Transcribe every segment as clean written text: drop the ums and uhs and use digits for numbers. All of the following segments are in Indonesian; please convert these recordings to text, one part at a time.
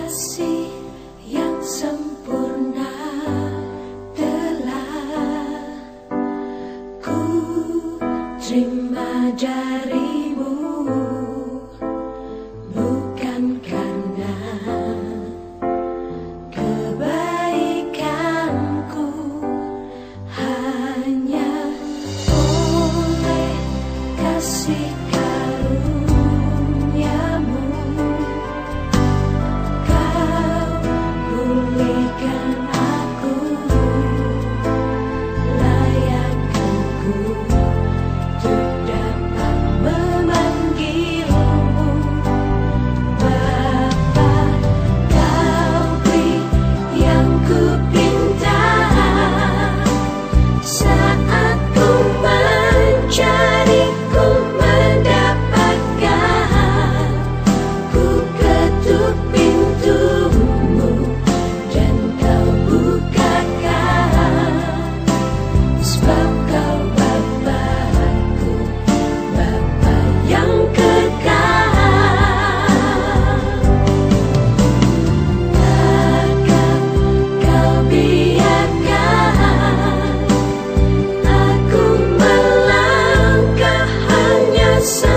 kasih yang sempurna telah ku terima darimu, bukan karena kebaikanku, hanya oleh kasih karuniamu kau pulihkan aku, layakkanku untuk dapat memanggilmu Bapa. Kau beri yang ku pinta saat ku mencari, ku mendapatkan. Ku ketuk pintumu dan kau bukakan, sebab kau Bapa-Ku, Bapa yang kekal. Takkan kau biarkan aku melangkah hanya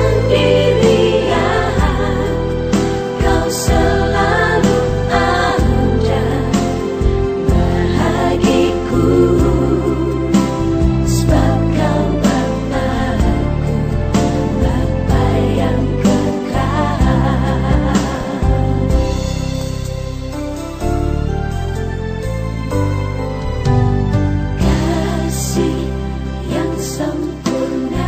sendirian. Kau selalu ada bahagiku, sebab kau Bapa-Ku, Bapa yang kekal. Kasih yang sempurna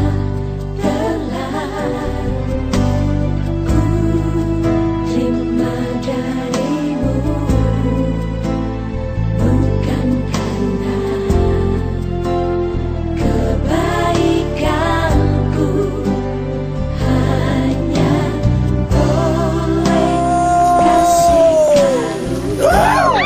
telah ku terima darimu, bukan karena kebaikanku, hanya oleh kasih karunia.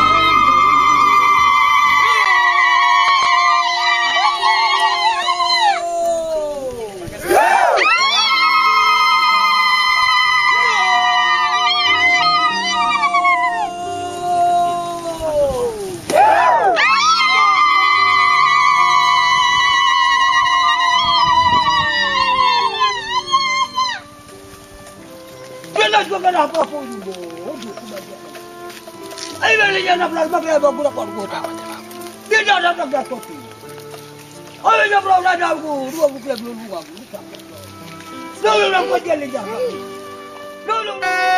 Jelas gua kenapa pun bu, ay balinya na plasma kaya bago na korkota. Dia ada plasma kopi. Ay na plasma na aku, dua buku belum aku. Lalu nak buat dia lejak. Lalu.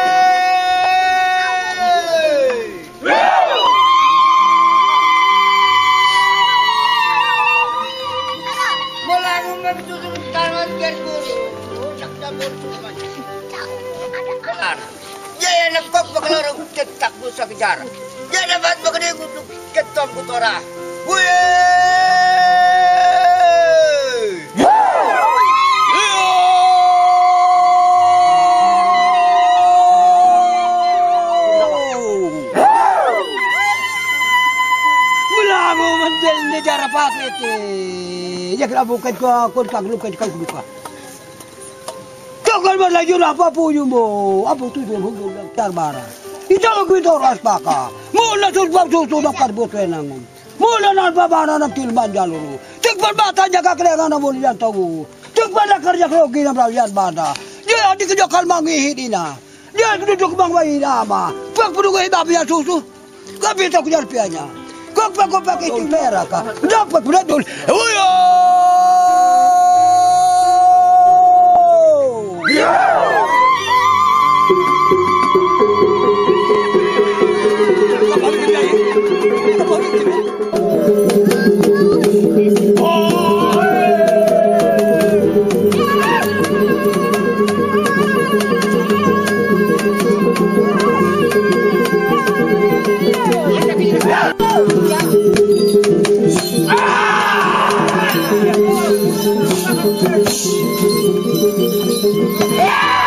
Mulai menjadi tangan kerguru, nak cabur semua. Kelar. Dia nampak bakal ketak busa kejar. Dia dapat bakal untuk ketom kutora. Buye! Mula mo mandel ni jara paket. Ya kena bukan kau luka kau luka. Kau lagi apa punya mo? Apa tu dia hubung terbara? Ita ko ito raspaka. Mula sulbab susunod karbot wenangon. Mula na babana ng tilman jaluro. Tikpan bata niya kakregan na muli yan tawo. Tikpan na karya krogi na bralian bata. Dia di kerja kalmang ihidina. Dia duduk bang wahidama. Pagpunugo ibabi ang susu. Kapita ko yan piyanya. Kopak itu merah ka. Dapat beradul. Uyo! Yeah!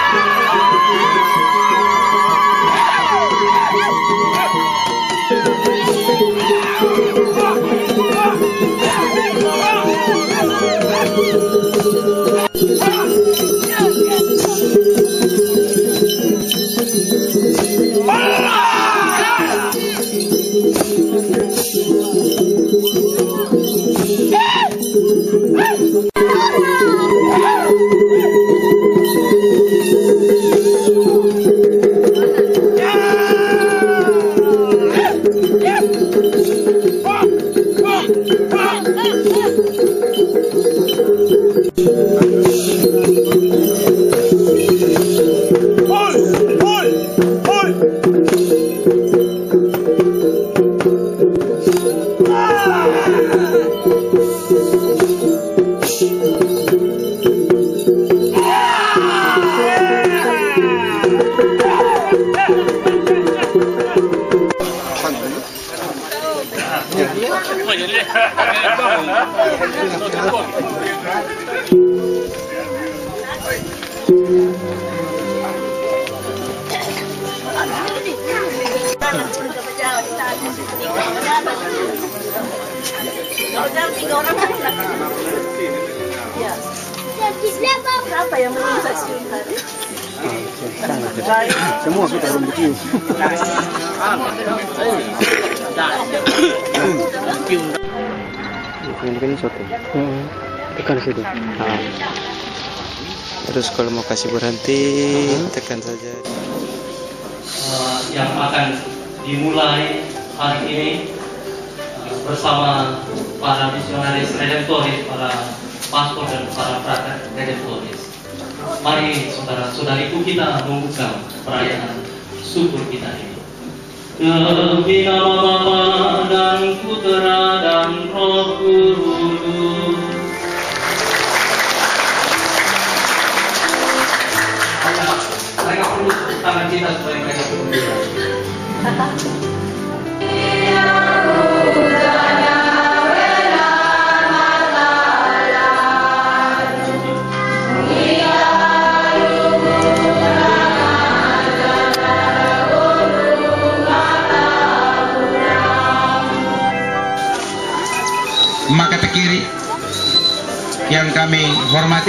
Apa yang menginvestasi hari? Semua kita belum begitu. Mungkin soto. Tekan situ. Terus kalau mau kasih berhenti, tekan saja. Yang akan dimulai hari ini bersama para misionaris redemptoris, para pastor dan para frater redemptoris. Mari saudara-saudariku kita membuka perayaan syukur kita ini. Demi nama Bapa dan Putera dan Roh Kudus. Mereka perlu tangan kita supaya mereka bergembira. Maka kiri yang kami hormati,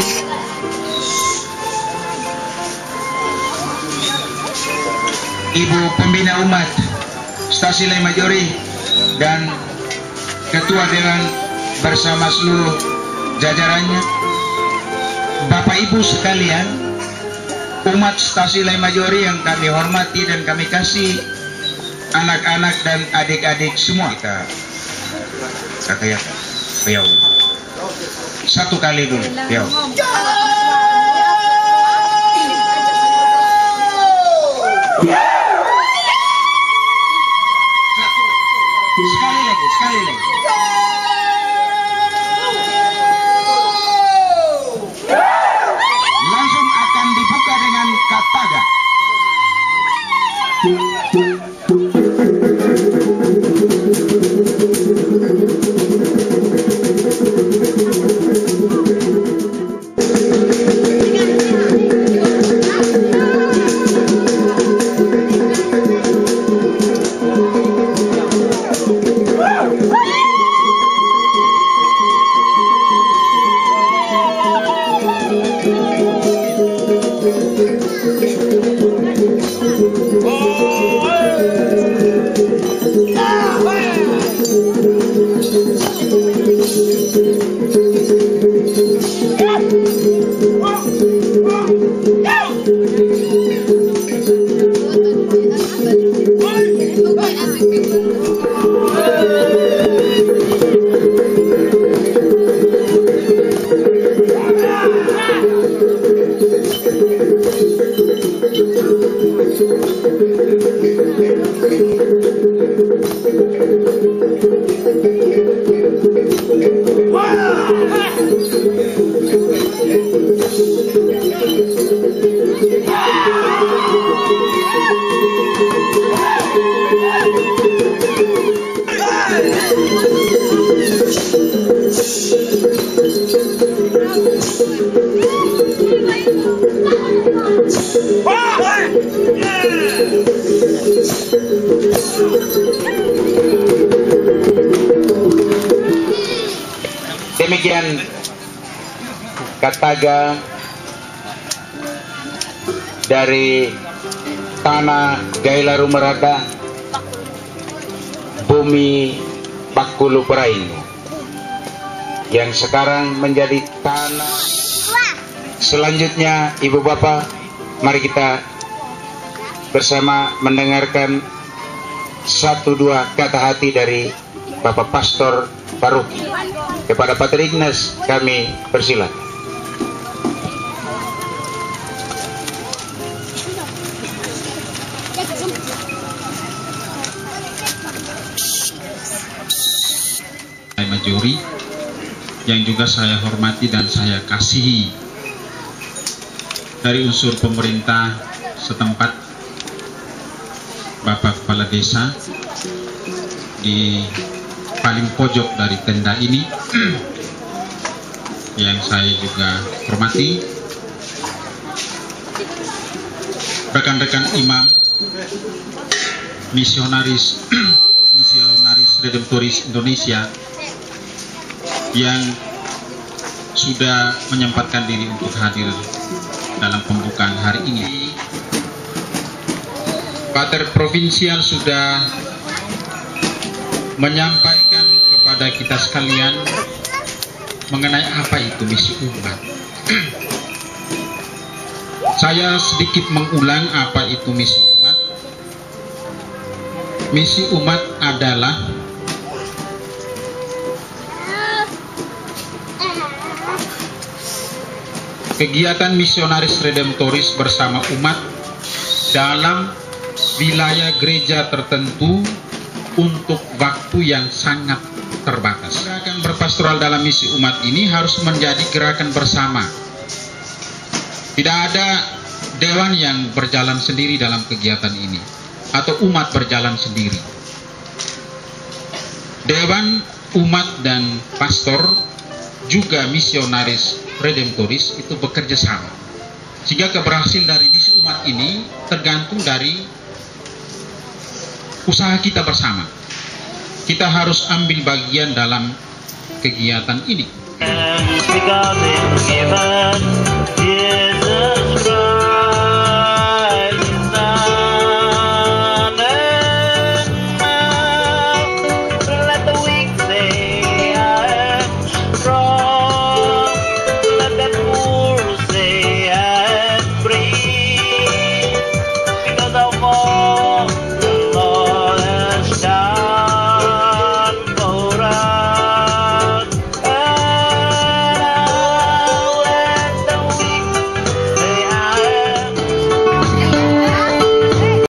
Ibu Pembina Umat Stasi Lay Majori dan Ketua Dewan bersama seluruh jajarannya, Bapak Ibu sekalian, umat Stasi Lay Majori yang kami hormati dan kami kasih, anak-anak dan adik-adik semua, kita kayak Piau. Satu kali dulu, Piau. Sekali lagi. Langsung akan dibuka dengan kataga. Demikian kataga dari tanah Gailaru Meraka, bumi Pakulu Peraing, yang sekarang menjadi tanah. Selanjutnya, Ibu Bapak, mari kita bersama mendengarkan 1-2 kata hati dari Bapak Pastor Paroki. Kepada Pater Ignas kami persilakan. Majori yang juga saya hormati dan saya kasihi, dari unsur pemerintah setempat, Bapak Kepala Desa di paling pojok dari tenda ini yang saya juga hormati, rekan-rekan imam, misionaris Redemptoris Indonesia yang sudah menyempatkan diri untuk hadir dalam pembukaan hari ini. Pater Provinsial sudah menyampaikan kepada kita sekalian mengenai apa itu misi umat. Saya sedikit mengulang apa itu misi umat. Misi umat adalah kegiatan misionaris redemptoris bersama umat dalam wilayah gereja tertentu untuk waktu yang sangat terbatas. Gerakan berpastoral dalam misi umat ini harus menjadi gerakan bersama. Tidak ada dewan yang berjalan sendiri dalam kegiatan ini atau umat berjalan sendiri. Dewan, umat, dan pastor juga misionaris redemptoris itu bekerja sama. Sehingga keberhasilan dari misi umat ini tergantung dari usaha kita bersama. Kita harus ambil bagian dalam kegiatan ini.